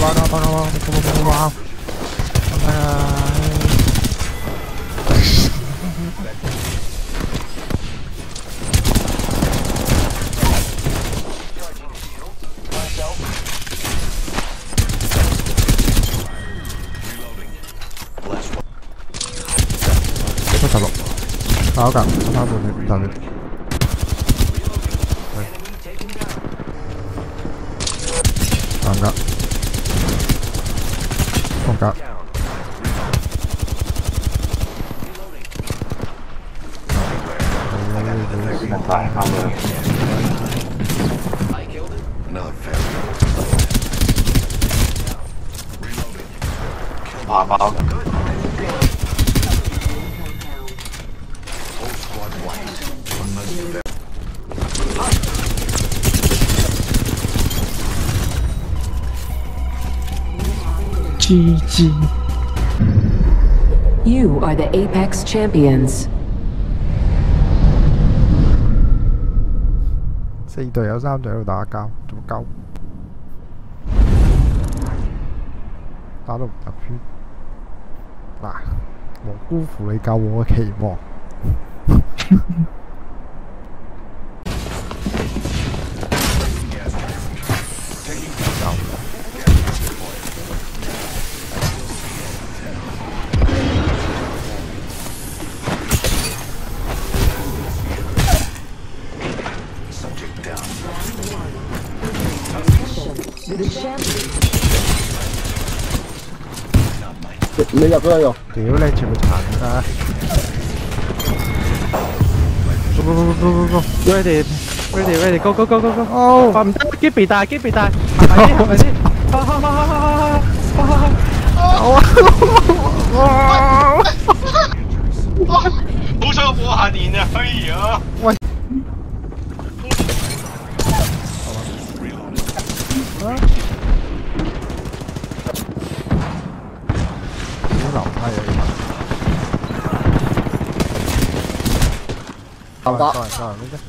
16，搞緊，差半血，大血。硬㗎，空格。 爬爆。 GG. You are the Apex champions. 4隊友3隊喺度打交，做鳩，打到唔入圈。嗱，無辜負你救我嘅期望。 你入咗去用？ 屌你，全部殘㗎！Go！ Ready！ Go！ 哦，唔得，機鼻大，係咪先？ 好想播下電啊！哎呀！ 喂！樓梯啊！ 樓打。 呢啲。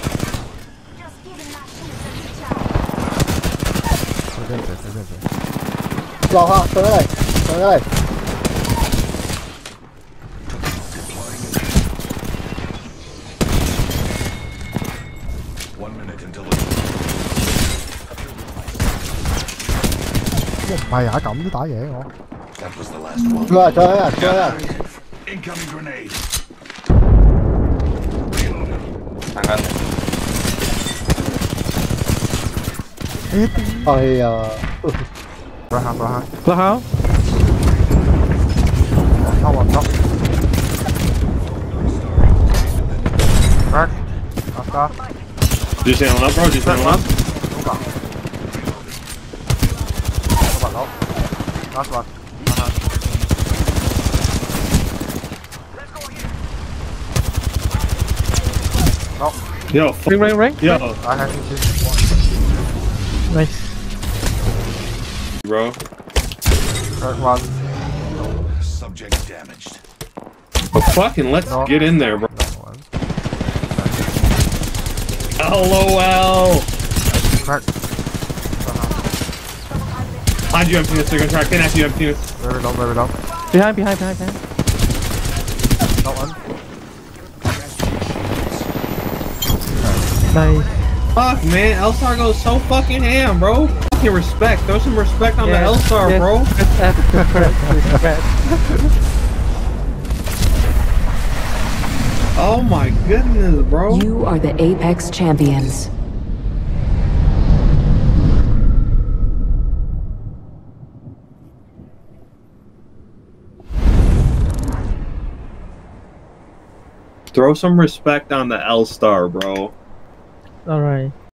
落下，上嚟，上嚟。 唔係啊，咁都打贏我。 再啊！哎呀！ 過下。我唔得。Back。 住成龍啦 ，bro， 住成龍啦。 Last one. No. Yo, Ring. Yo. I have to choose one. Nice. Bro. Third one. Subject damaged. Oh, fucking let's get in there, bro. LOL. Crack. Behind you, emptiness. They're gonna try to connect you, emptiness. Very low. Behind. No one. Nice. Fuck, man. L-Star goes so fucking ham, bro. Fucking respect. Throw some respect on the L-Star, bro. Respect. Oh my goodness, bro. You are the Apex champions. Throw some respect on the L-Star, bro. Alright.